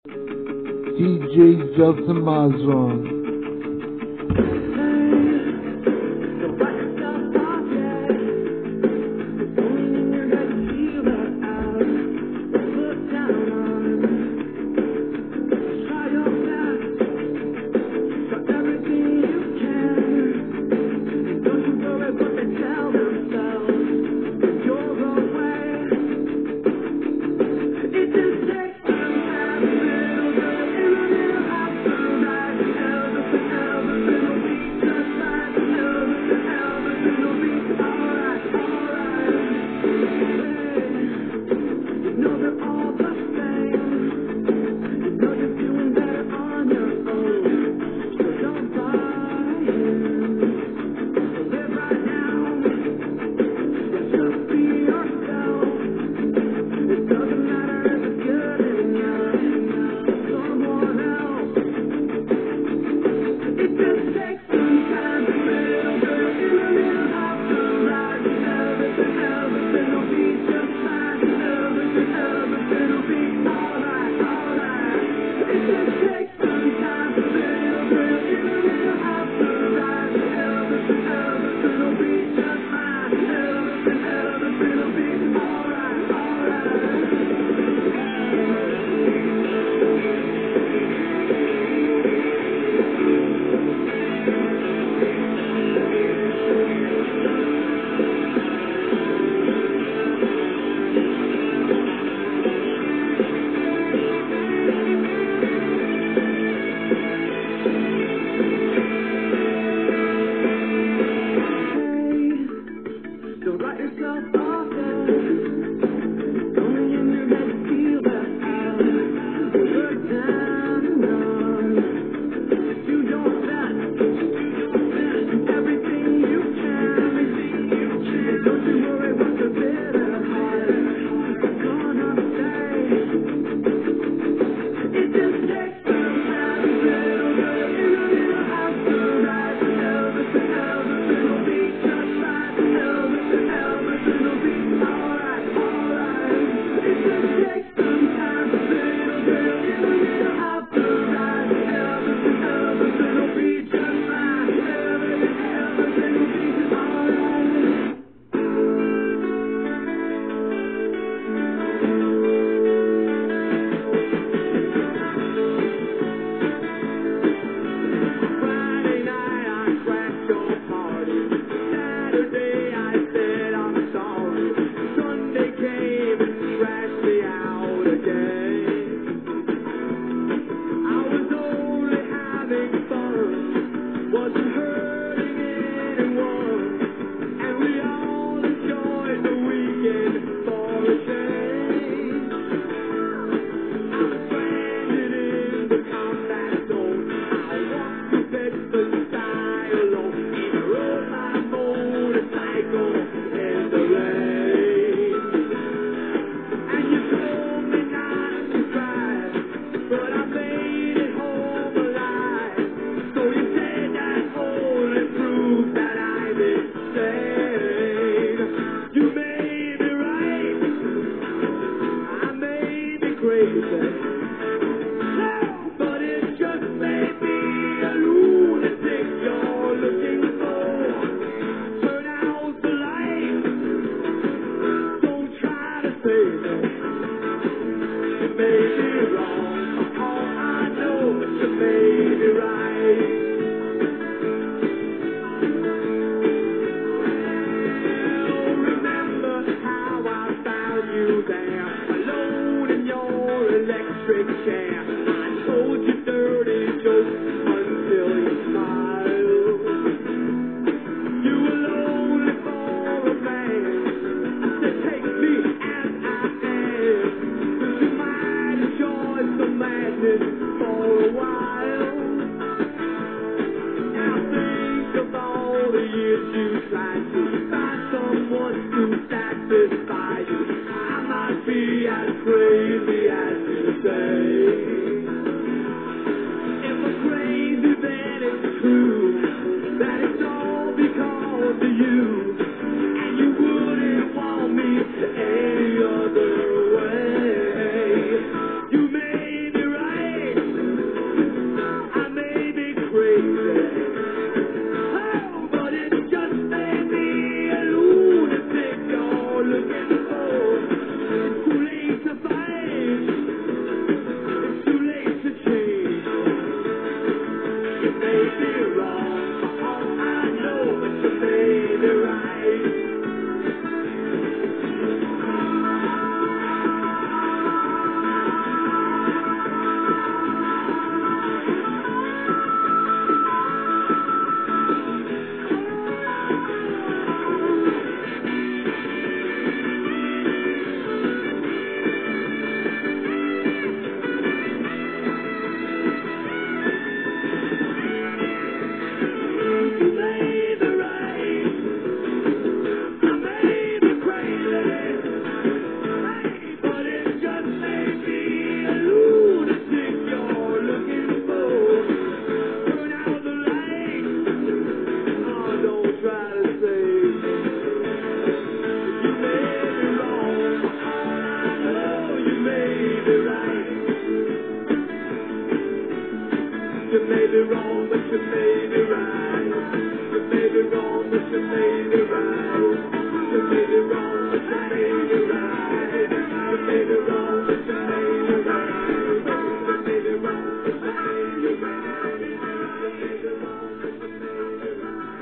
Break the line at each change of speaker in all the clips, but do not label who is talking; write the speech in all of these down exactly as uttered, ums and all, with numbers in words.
D J Justin Masserant.
You made me right. it wrong, but you made it right. You made it wrong, but you made it right. You made it wrong, but you made it right. You made it wrong, but you made it right. You made it wrong, but you made it right. You made it wrong, but you made it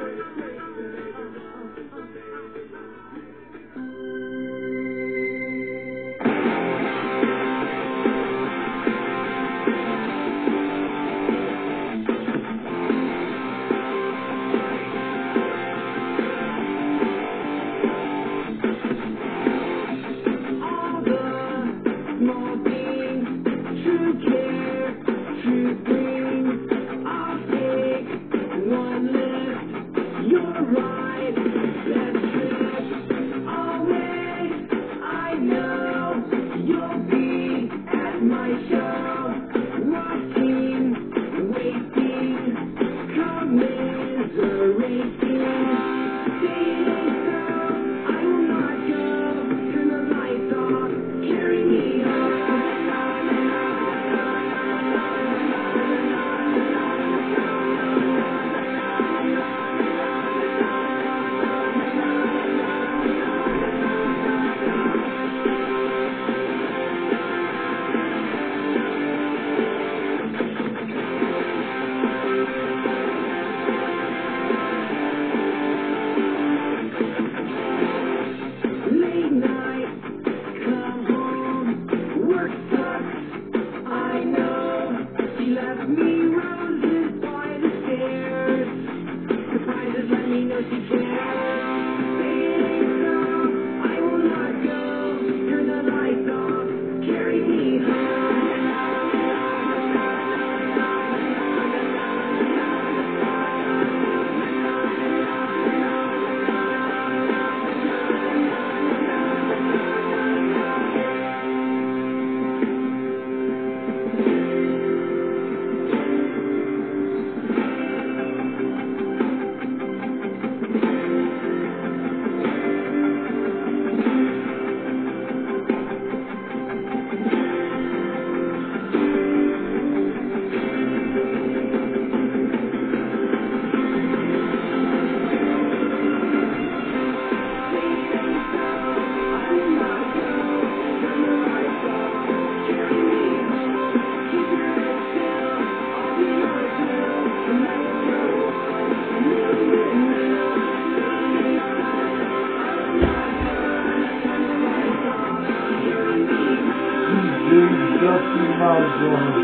Justin Masserant.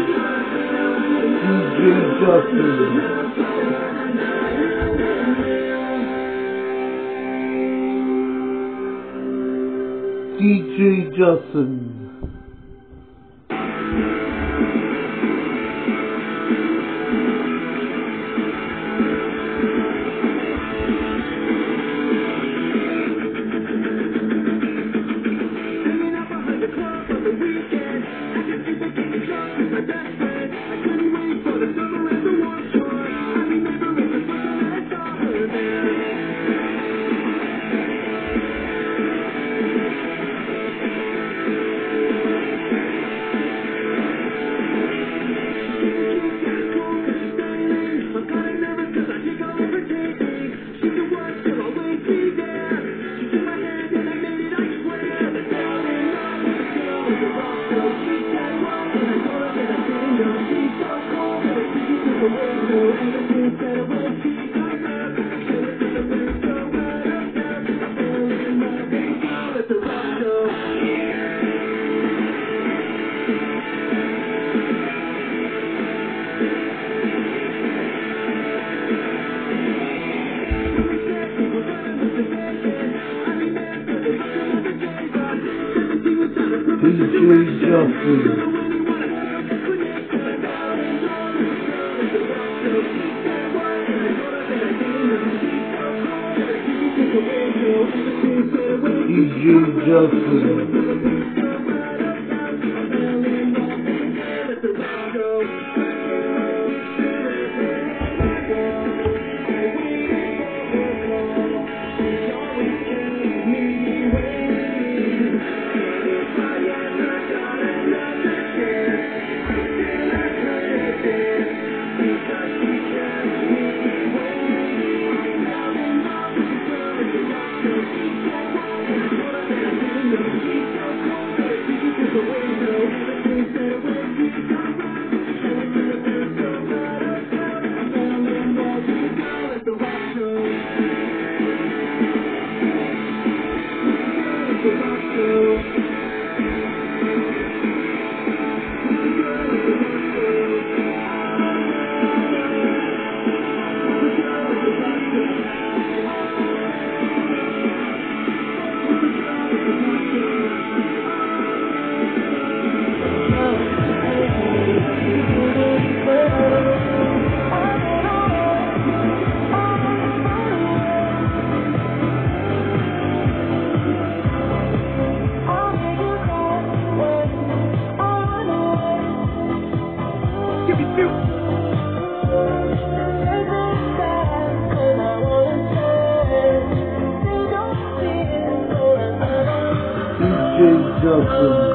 D J Justin. D J Justin. D J Justin. D J Justin.
Because
Justin.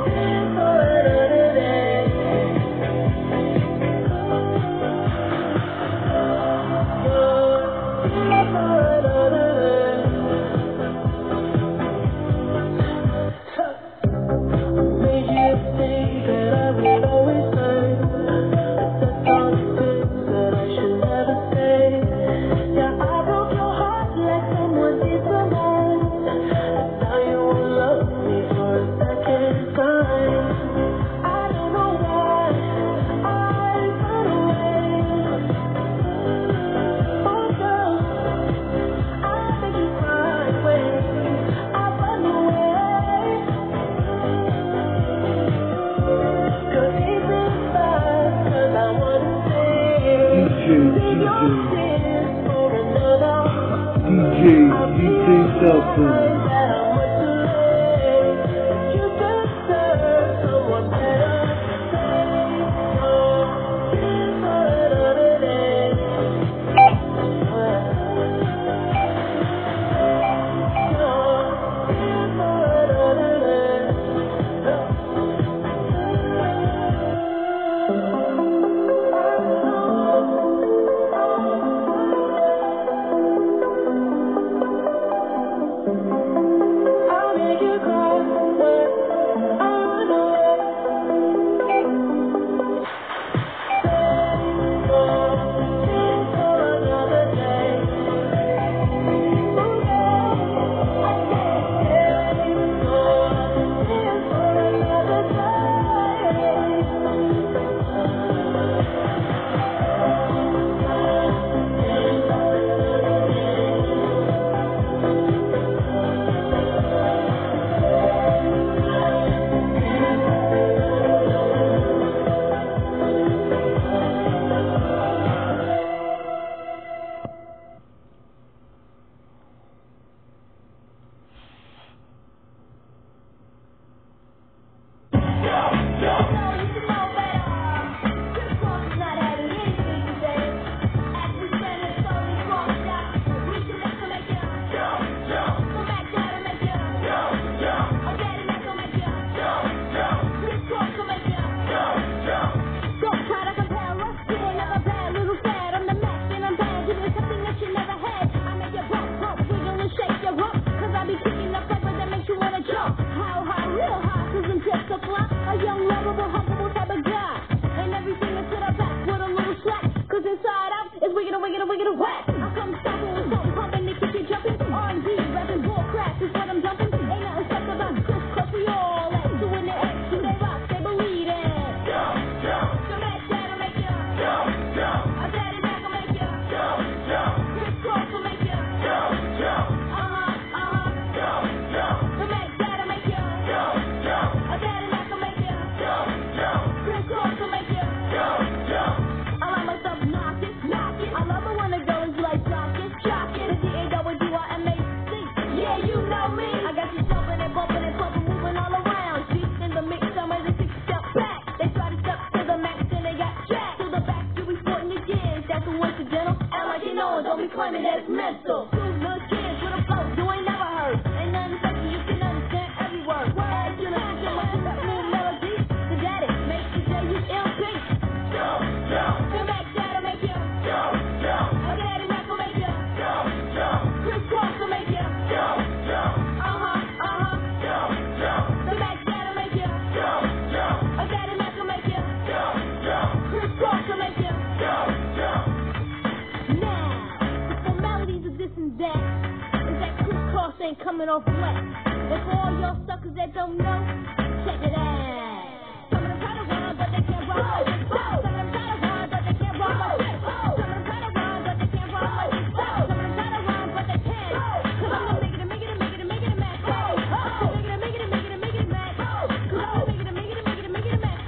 Coming off flat. And for all y'all suckers that don't know, check it out. Some of them try to run, but they can't run like this. Some of them try to run, but they can't run like this. Some of them try to run, but they can't run like this. Some of them try to run, but they can't. Cause I'm gonna make it, make it, make it, make it, make it, make it, make it, make it, make it, make it, make it, cause I'm gonna make it, make it, make it, make it, make it, make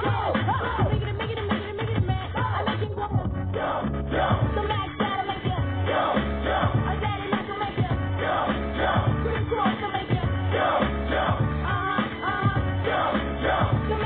it, make it, make it, make it, make it, I make it go. The max gotta make it. I got it, I can make it. Cross to make it. Uh-huh, uh-huh.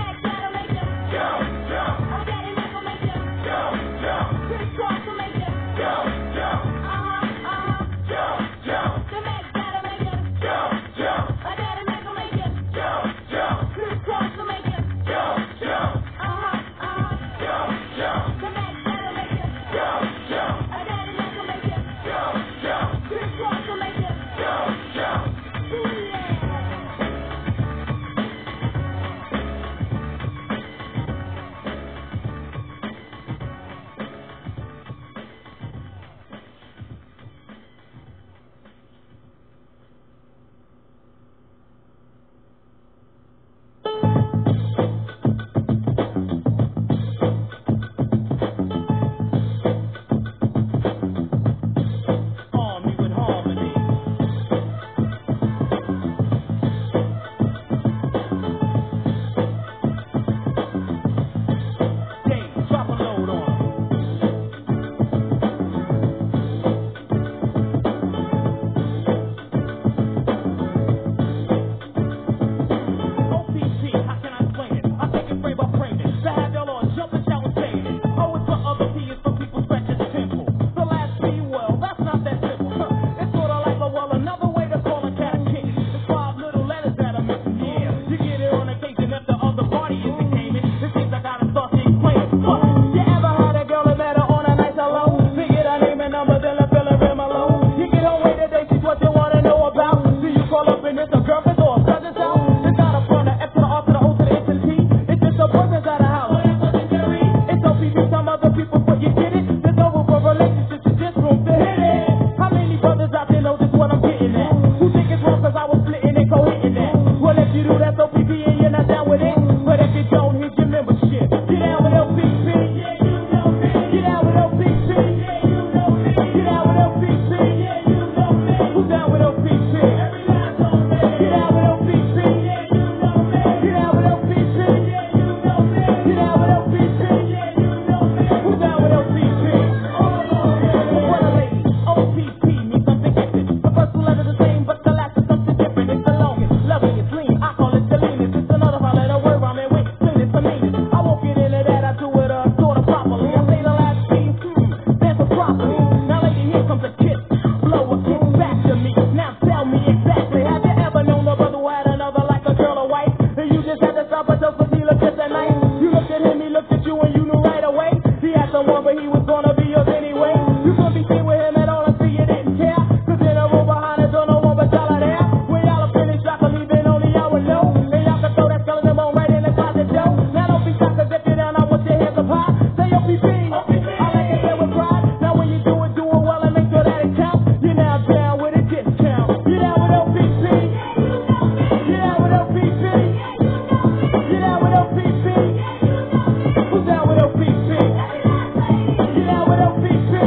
other people, but you get it. There's no room for relationships, it's just room to hit it. How many brothers out there know just what I'm getting at? Who think it's wrong cause I was splitting and co-hitting that? Well, if you do, that's O P P and you're not down with it. But if you don't, here's your membership. Get down with L P P. Yeah, you know me. Get down with L P P. Yeah, you know me. Get down with L P P. Yeah, you know me. Who's down with L P P? Every last on me. Get down with L P P. Yeah, you know me. Get down with L P P. Yeah, you know me. Get down with L P P. Yeah, you know me. Who's down with L P P? All on me. What a lady. O P P means something different. The first two letters the same, but the last is something different. It's the longest, loving, it's lean. I call it the leanest. It's another five-letter word rhyming with cleanest for meanest. I won't get into that. I do it uh, sort of properly. I say the last P, hmm, stands for properly. Now, lady, here comes a kiss. Blow a kiss back to me. Now tell me exactly. Have you ever known a brother who had another like a girl or wife? And you just had to stop a dose of tequila just that night. You looked at him, he looked at you, and you knew right away. He had someone, but he was gonna be yours anyway. You couldn't be seen with him at all until you didn't care. Cause in a room behind the door, no one but y'all are there. When y'all are finished, y'all can leave it, only y'all would know. And y'all can throw that skeleton bone right in the closet door. Now don't be shocked, cause if you're down, I want your hands up high. Say O P P. I like it there with pride. Now when you do it, do it well and make sure that it counts. You're now down with a discount. You're down with L P P. You're down with L P P. You're down with L P P. Who's down with L P P? You're down with L P P.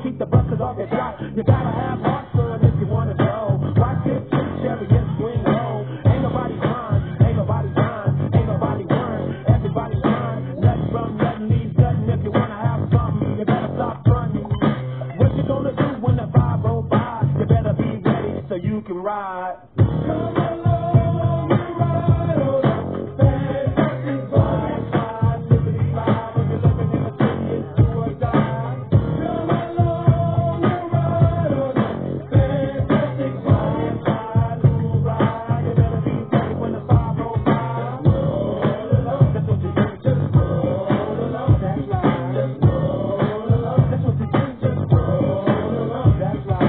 keep the buses off your job. You gotta have heart, son, if you wanna go. Watch this, Chevy, and swing low. Ain't nobody fine, ain't nobody fine, ain't nobody fine. Everybody fine, nothing from nothing leaves nothing. If you wanna have something, you better stop running. What you gonna do when the five oh by? You better be ready so you can ride. Come along, you ride on up. Fantastic vibe, vibe, liberty vibe. If you're living in the city, it's do or die. Come along, you ride on up. Fantastic vibe, vibe, you ride. You better be ready when the five oh five. Roll along, that's what you do. Just roll along, that's right. Just roll along, that's what you do. Just roll along, that's right.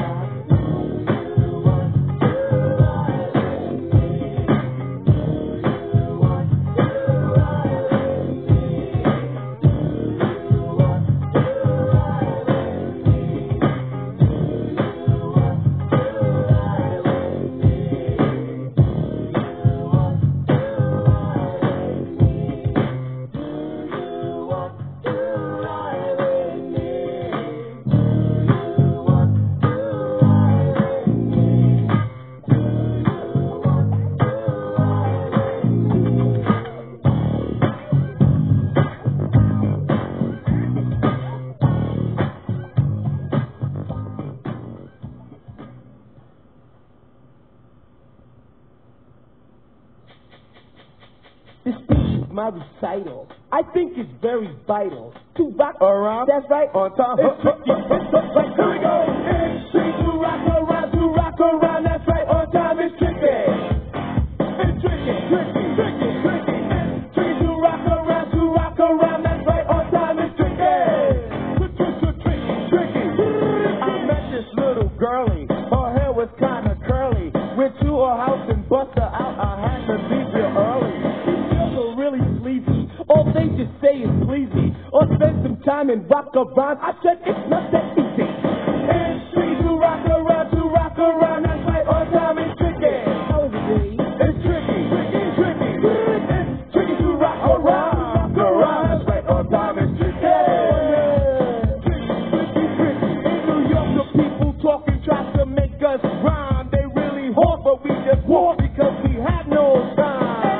This speech is my recital. I think it's very vital to rock around. That's right, on time. It's tricky. It's so right. Here we go. It's tricky to rock around, to rock around. That's right, on time. It's tricky. It's tricky, tricky, tricky, tricky. It's tricky to rock around, to rock around. That's right, on time. It's tricky. Tricky, tricky, tricky. I met this little girlie. Her hair was kind of curly. Went to her house and bust her out. I had to leave real early. Really sleazy. All they just say is please me, or spend some time and rock around. I said it's not that easy. It's tricky to rock around, to rock around. That's right, on time it's tricky. How is it, Dave? It's tricky, tricky, tricky. It's tricky to rock around, rock around. That's right, on time it's tricky. Tricky, tricky, tricky. In New York, the people talking try to make us rhyme. They really hard, but we just walk because we have no time.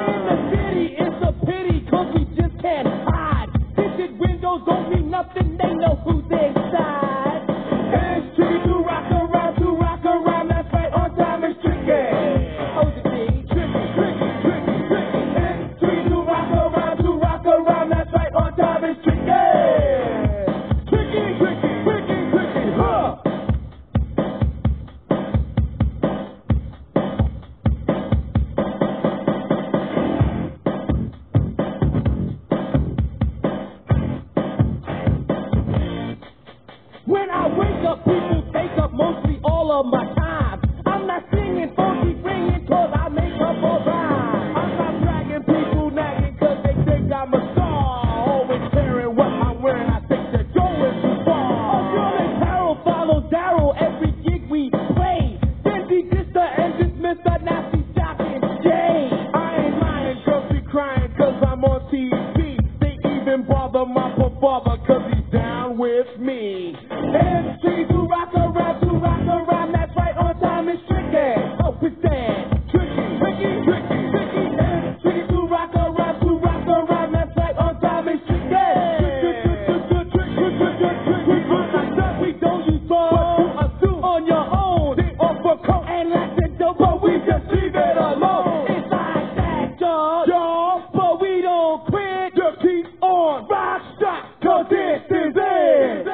Don't mean nothing, they know who's inside. It's tricky to rock around, to rock around. That's right, on time it's tricky. Oh, the thing, tricky, tricky, tricky, tricky. It's tricky to rock around, to rock around. That's right, on time it's tricky. Tricky, tricky, tricky, tricky, huh? When I wake up, people take up mostly all of my time. I'm not singing funky, ringing, cause I make up a rhyme. I'm not dragging people, nagging, cause they think I'm a star. Always caring what I'm wearing, I think they're going too far. A girl named Carol follows Daryl every gig we play. Then she dissed her and dismissed her, now she's shocking Jay. I ain't lying, girls be crying, cause I'm on T V. They even bother my father, cause he's down with me. It's tricky to rock around, to rock around. That's right, on time it's tricky. Oh, it's that. Tricky, tricky, tricky, tricky. It's tricky to rock around, to rock around. That's right, on time it's tricky. Like that, we don't use fun. But do on your own. They offer coke and lax and dope, but we just leave it alone. It's like that, y'all, y'all. But we don't quit. Just keep on rock, stop, cause this is it.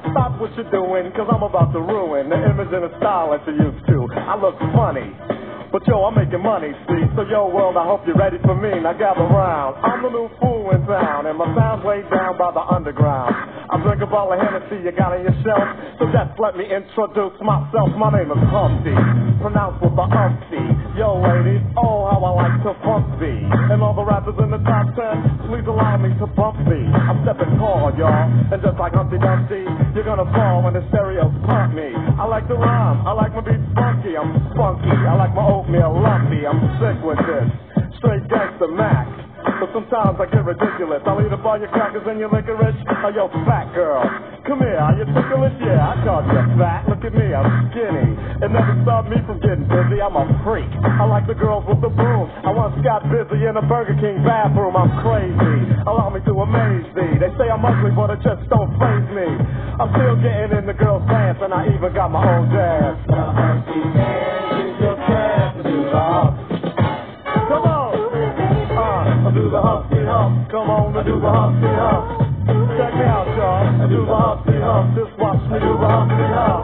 Doing, cause I'm about to ruin the image and the style that you're used to. I look funny,
But yo, I'm making money, see? So yo, world, I hope you're ready for me. Now gather round. I'm the new fool in town, and my sound's laid down by the underground. I drink a bottle of Hennessy you got on your shelf, so just let me introduce myself. My name is Humpty, pronounced with the umpty. Yo, ladies, oh, how I like to funk thee. And all the rappers in the top ten, please allow me to bump thee. I'm stepping tall, y'all, and just like Humpty Dumpty, you're gonna fall when the stereos pump me. I like to rhyme, I like my beats funky, I'm spunky. I like my oatmeal lumpy, I'm sick with this. Straight gangsta Mac. But sometimes I get ridiculous. I'll eat up all your crackers and your licorice. Oh, yo, fat girl, come here. Are you ticklish? Yeah, I called you fat. Look at me, I'm skinny. It never stopped me from getting busy. I'm a freak. I like the girls with the boom. I once got busy in a Burger King bathroom. I'm crazy. Allow me to amaze thee. They say I'm ugly, but it just don't faze me. I'm still getting in the girls' pants, and I even got my own dance. Come on. I do the Humpty Hump, come on, I do the Humpty Hump. Check me out, y'all, I do the Humpty Hump, just watch me do the Humpty Hump.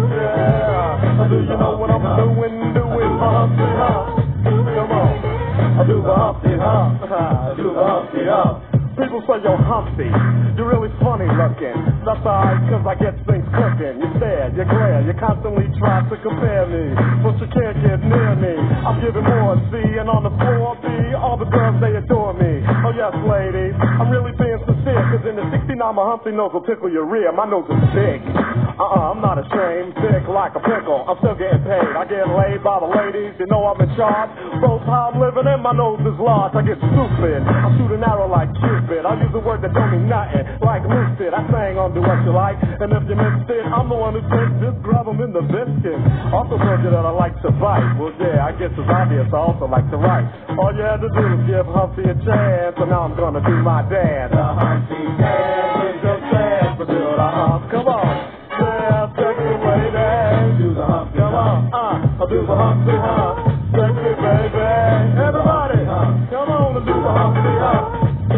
Yeah, do you know what I'm doing, doing the Humpty Hump? Come on, I do the Humpty Hump, I do the Humpty Hump. People say, yo, Humpty, you're really funny looking. That's alright, cause I get things cooking. You stare, you glare, you constantly try to compare me, but you can't get near me. I'm giving more, C, and on the floor, B, all the girls, they adore me. Oh yes, ladies, I'm really being sincere, cause in the sixty-nine, my Humpty nose will tickle your rear. My nose is big. Uh-uh, I'm not ashamed, big like a pickle. I'm still getting paid. I get laid by the ladies, you know I'm in charge. Both how I'm living and my nose is large. I get stupid. I shoot an arrow like Cupid. I use a word that don't mean nothing, like lucid. I sang on Do What You Like, and if you missed it, I'm the one who takes this, grab them in the biscuit. Also told you that I like to bite. Well, yeah, I guess it's obvious I also like to write. All you had to do was give Humpty a chance, and now I'm gonna do my dance. The Humpty dance is your chance to do the hump. Come on, yeah, sexy lady, do the hump. Come on, uh, I'll do the Humpty hump. Sexy baby, everybody, come on and do the Humpty hump.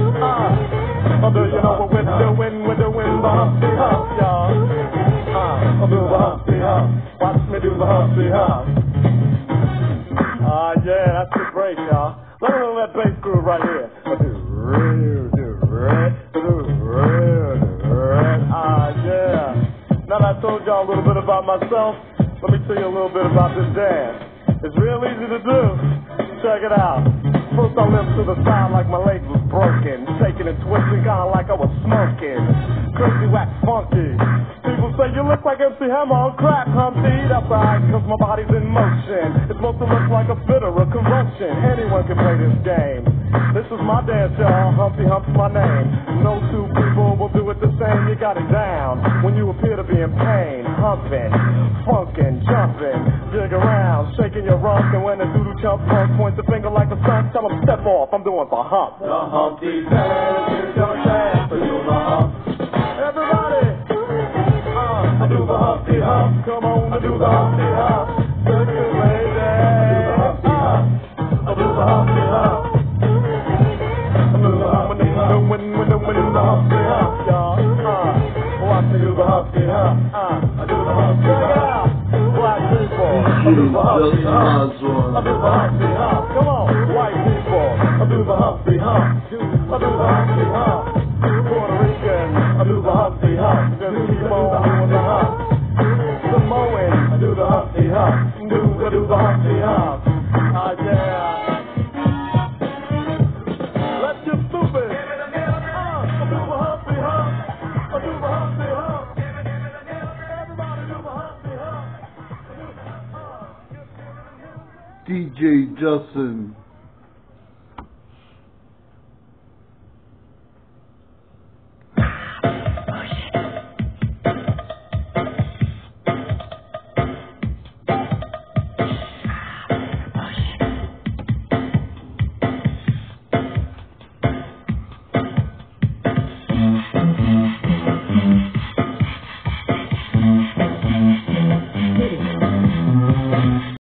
Uh, oh, do you know what we're doing? We're doing the Humpty Hump, y'all. Uh, I'll do the Humpty Hump. Watch me do the Humpty Hump. Ah, uh, yeah, that's the break, y'all. Let me know that bass groove right here. I do real, do red, do real, do red. Ah, yeah. Now that I told y'all a little bit about myself, let me tell you a little bit about this dance. It's real easy to do. Check it out. First I limped to the side like my leg was broken, shaking and twisting kinda like I was smoking. Crazy, whack, funky. People say you look like M C Hammer on crack, Humpty. That's alright, cause my body's in motion. It's supposed to look like a fit or a convulsion. Anyone can play this game. This is my dance, y'all. Humpty Hump's my name. No two people will do it the same. You got it down when you appear to be in pain. Humping, funkin', jumping, jig around, shaking your rump. And when the doodle chump punk points the finger like a son, tell him step off. I'm doing the hump. The Humpty dance is your chance to do the hump. Everybody, uh, I do the Humpty Hump. Come on, I do the Humpty Hump. Sexy lady, uh, I do the Humpty Hump. When, when, when, when the Humpty Hump, y'all, uh, watch me do the Humpty Hump, uh, I do the Humpty Hump, black people, I do the Humpty Hump, I do the Humpty Hump, come on, white people, I do the Humpty Hump, I do the Humpty Hump, Puerto Rican, I do the Humpty Hump, just keep on doing the hump, Samoan, I do the Humpty Hump, do, I do the Humpty Hump, ah, yeah.
D J Justin.